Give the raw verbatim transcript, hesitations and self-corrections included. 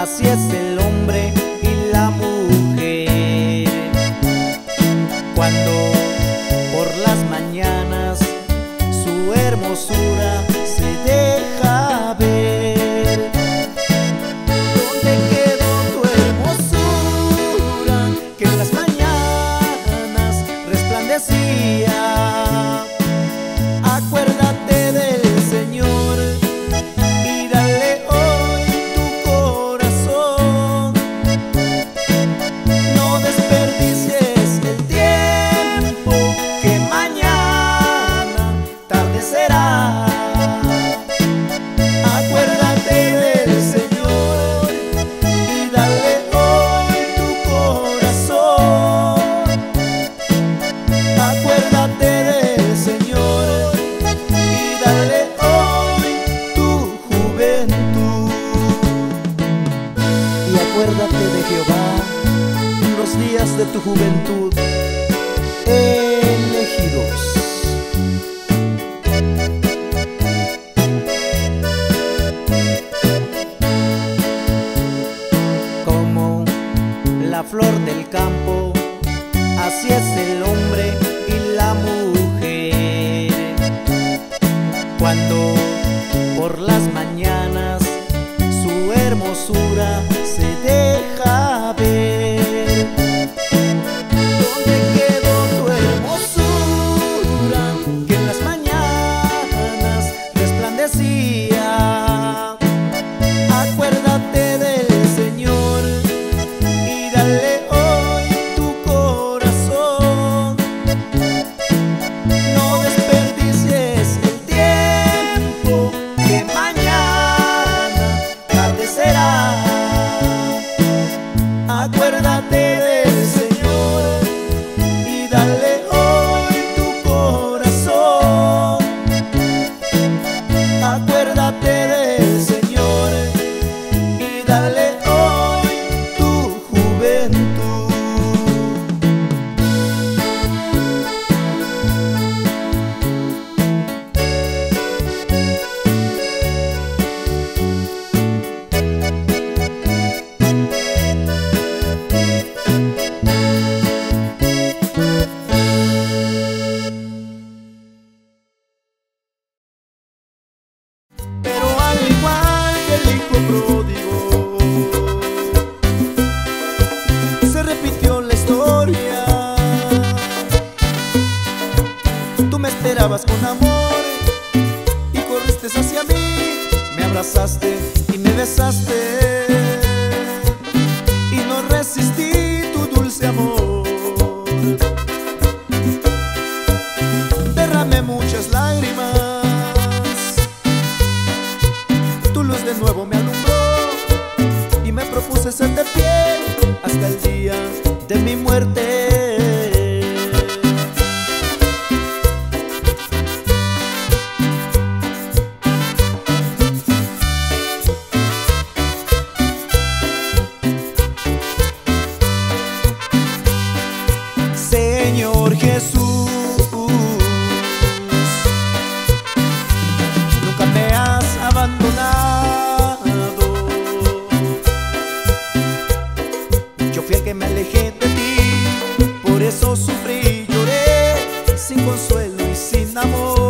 Así es el hombre y la mujer. Cuando por las mañanas su hermosura se deja ver. ¿Dónde quedó tu hermosura que en las mañanas resplandecía? Acuérdate del Señor y dale hoy tu corazón. No desperdicies el tiempo que mañana tarde será. Acuérdate del Señor y dale hoy tu corazón. Acuérdate del Señor y dale hoy tu juventud. Y acuérdate de Jehová en los días de tu juventud elegidos. Como la flor del campo, así es el hombre y la mujer. Cuando por las mañanas su hermosura se deja ver. ¿Dónde quedó tu hermosura que en las mañanas resplandecía? Acuérdate del Señor y dale hoy tu corazón. No desperdicies el tiempo que mañana tarde será. Acuérdate del Señor y dale hoy tu corazón. Acuérdate del Señor y dale hoy tu juventud. Pero al igual que el hijo pródigo, se repitió la historia. Tú me esperabas con amor y corriste hacia mí, me abrazaste y me besaste, y no resistí tu dulce amor. Derramé muchas lágrimas, tu luz de nuevo me alumbró y me propuse serte fiel hasta el día de mi muerte. Señor Jesús, nunca me has abandonado. Yo fui el que me alejé de ti, por eso sufrí y lloré, sin consuelo y sin amor.